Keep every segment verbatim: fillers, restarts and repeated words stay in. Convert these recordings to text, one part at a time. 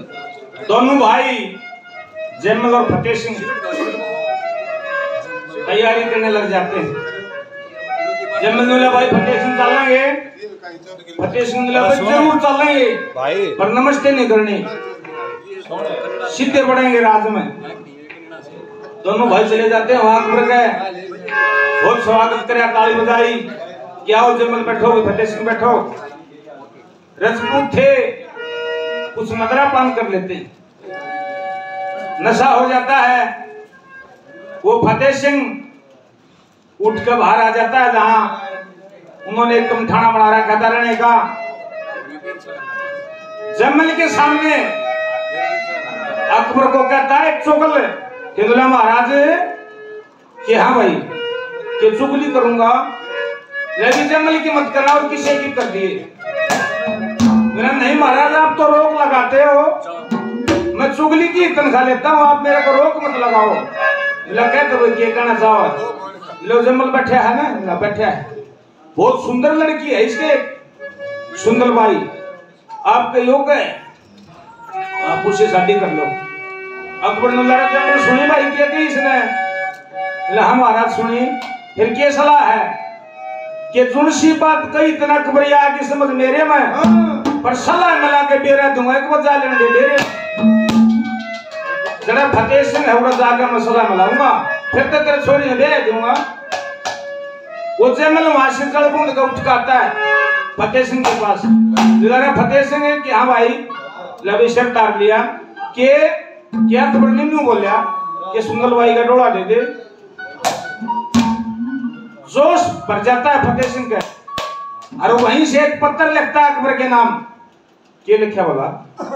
दोनों भाई जयमल और फतेह सिंह तैयारी करने लग जाते हैं। जयमल ने भाई फतेह सिंह चलेंगे, फतेह सिंह ने भाई जरूर चलेंगे पर नमस्ते नहीं करनी, सीधे बढ़ेंगे रात में। दोनों भाई चले जाते हैं वहां पर गए, बहुत स्वागत करे, ताली बजाई कि आओ जयमल बैठो, फतेह सिंह बैठो। राजपूत थे, कुछ मदरा पान कर लेते, नशा हो जाता है। वो फतेह सिंह उठ कर बाहर आ जाता है जहां उन्होंने एक कमठाना बना रखा था रहने का। जयमल के सामने अकबर को कहता है चुगल कि बोला महाराज कि हाँ भाई कि चुगली करूंगा, लेकिन जयमल की मत करना और किसी की कर दिए। मेरा नहीं महाराज आप तो रोक लगाते हो, मैं चुगली की तनख्वाह लेता हूँ, आप मेरे को रोक मत लगाओ। लगे तो ये कहना चाहो लो जयमल बैठा है ना, ना बैठा है, बहुत सुंदर लड़की है इसके, सुंदर भाई आपके योग्य है, आप उससे शादी कर लो। अकबर ने लड़ा जयमल सुनी भाई क्या कही इसने, हम महाराज सुनी, फिर क्या सलाह है कि जुनसी बात कही तना अकबर आगे समझ मेरे में, पर सलाह मिला के बेरा दूंगा एक बजा लेने दे डेरे। जरा फतेह सिंह है उड़ा जाकर मैं सलाह मिलाऊंगा, फिर तो तेरे छोरी ने दे दूंगा। वो जयमल वहां से कड़बूंद का उठ करता है फतेह सिंह के पास, जरा फतेह सिंह कि हाँ भाई लबे शर्त तार लिया कि क्या अकबर ने न्यू बोलिया कि सुंदर भाई का डोला दे दे। जोश भर जाता है फतेह सिंह का, और वहीं से एक पत्र लिखता है अकबर के नाम। क्या लिखा बोला,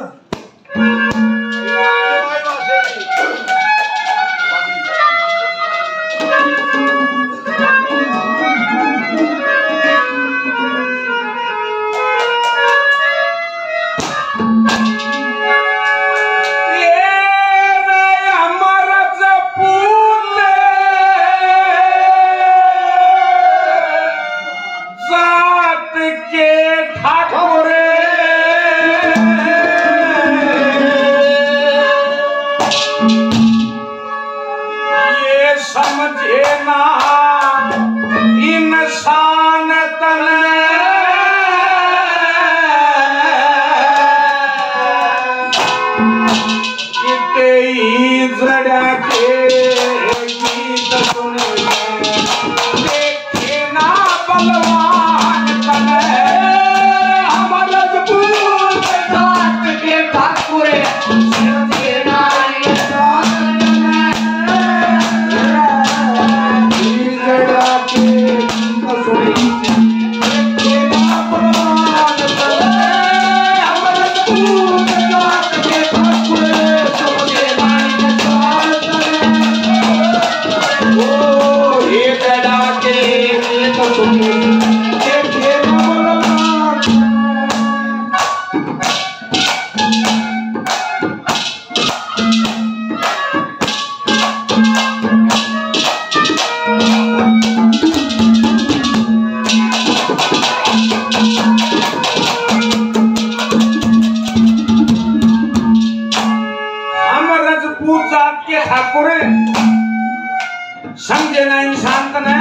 समझे ना इंसान तने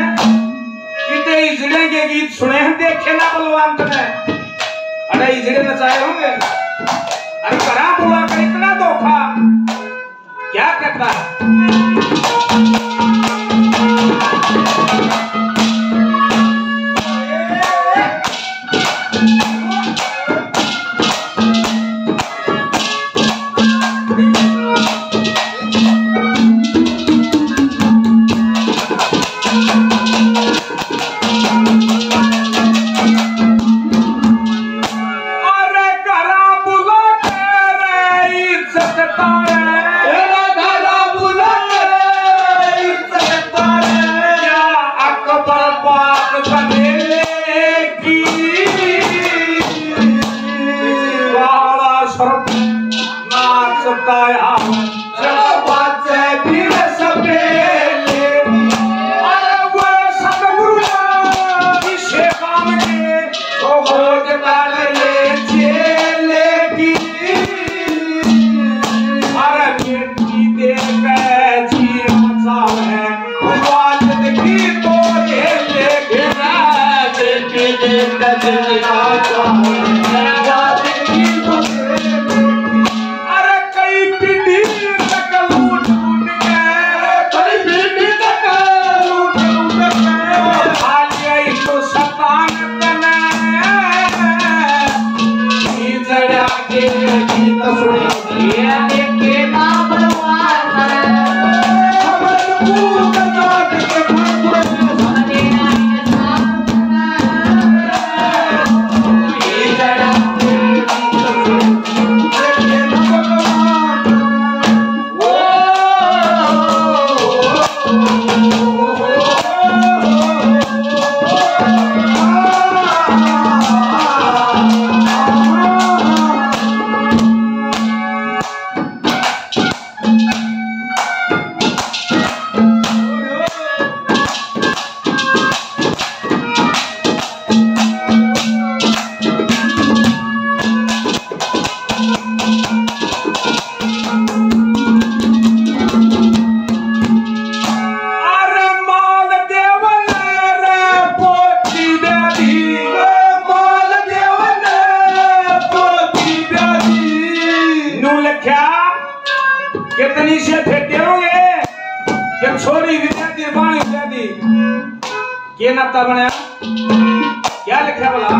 किते इजड़े के गीत सुने हैं, देखे ना बलवान तने, अरे इजड़े नचाए होंगे, अरे करा बुआ का इतना धोखा क्या करता है। लिखा कितनी से फेंकते होंगे कि छोरी विद्यार्थी बाणी विद्यार्थी के नाता बनाया क्या लिखा बोला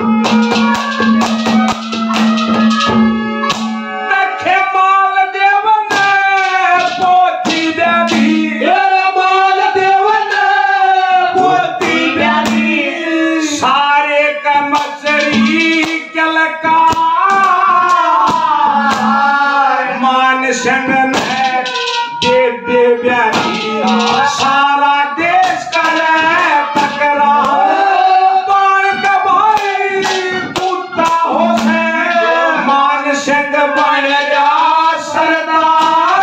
देखे माल देवन पोती ब्याधी माल देवन पोती ब्याधी सारे का मचरी कलका मान संग में देव देव ब्याधी सारा देश करे टकरार बाण का भाई टूटा हो से मान संग बन जा सरदार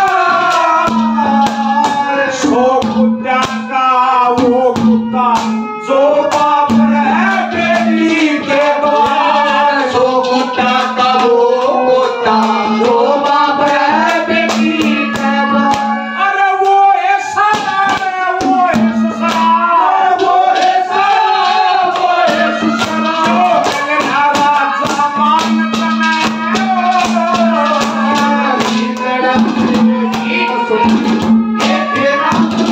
सो कुत्ता का वो कुत्ता जो बाप है बेटी के द्वार सो कुत्ता का वो कुत्ता जो बाप है बेटी के द्वार अरे वो ऐसा है वो ऐसा वो ऐसा वो ऐसा जो मेरा जमान बने तेरा गीत सुन ये तेरा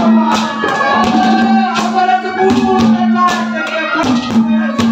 अमरत बूट नाच के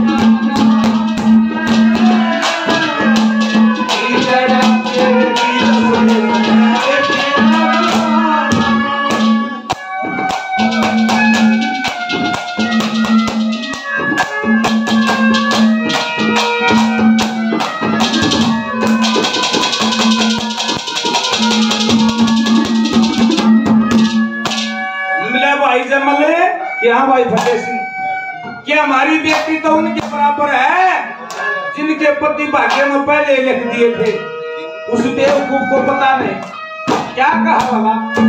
मिला भाई जमले कि हाँ भाई फतेह सिंह क्या हमारी बेटी तो उनके बराबर है जिनके पति भाग्य में पहले लिख दिए थे उस बेवकूफ को पता नहीं क्या कहा बाबा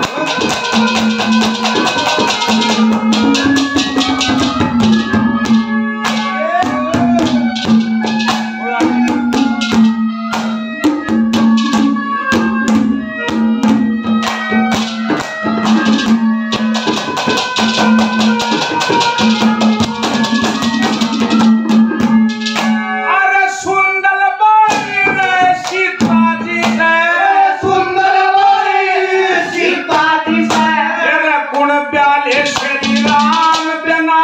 अरे सुंदर बाई रे सीता जी रे सुंदर बाई सीता जी से तेरे गुण प्याले श्री राम बिना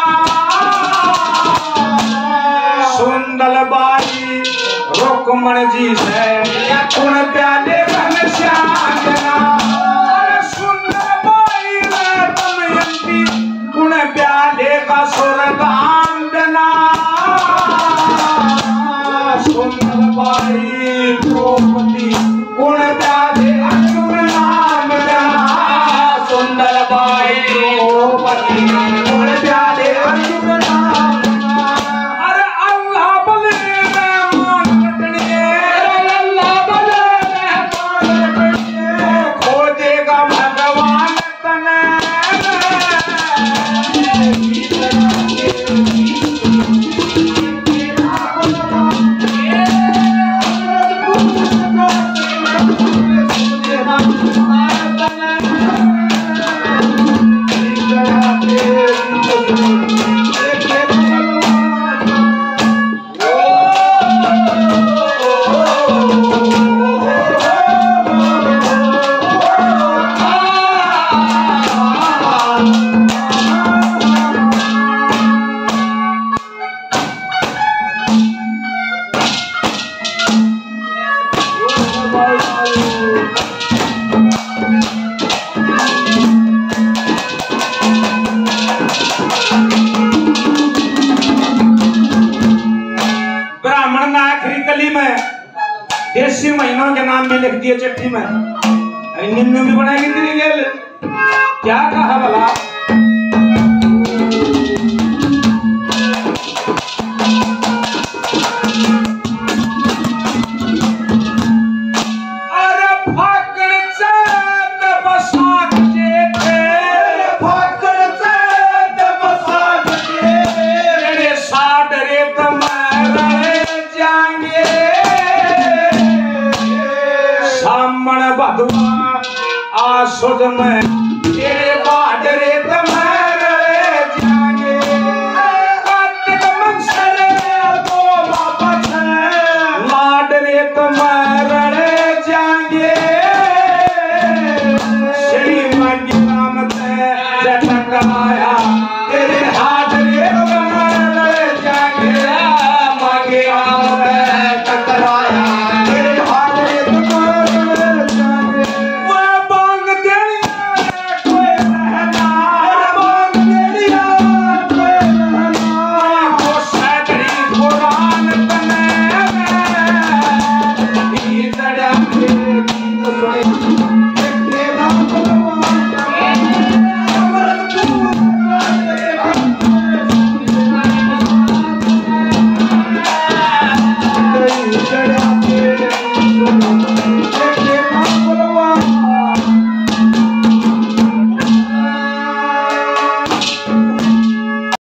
सुंदर बाई रुक्मण जी से गुण प्याले घनश्याम बिना अरे सुंदर बाई रे दमयंती गुण प्याले का सुरदान बिना सुंदर बाई द्रौपदी गुण प्याले अर्जुन नाम बिना सुंदर बाई द्रौपदी गुण प्याले अर्जुन नाम बिना अरे अल्लाह बले मान रटनिए अल्लाह बले मान रटनिए खो देगा भगवान तने ब्राह्मण ने आखिरी कली में देसी महीनों के नाम भी लिख दिए चिट्ठी में निन्नू भी बनाएगी तेरी गेल क्या कहा भला अरे फाकड़ चैत बसात जेठे फाकड़ चैत बसात जेठे तेरे साथ रेत में रह जाएंगे सामण भगवान आसुद में